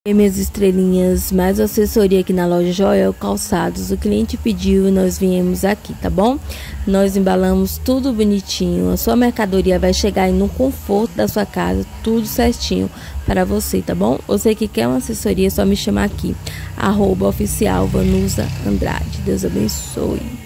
E minhas estrelinhas, mais assessoria aqui na loja Joel Calçados. O cliente pediu e nós viemos aqui, tá bom? Nós embalamos tudo bonitinho. A sua mercadoria vai chegar aí no conforto da sua casa, tudo certinho para você, tá bom? Você que quer uma assessoria, é só me chamar aqui, @oficial Vanusa Andrade. Deus abençoe.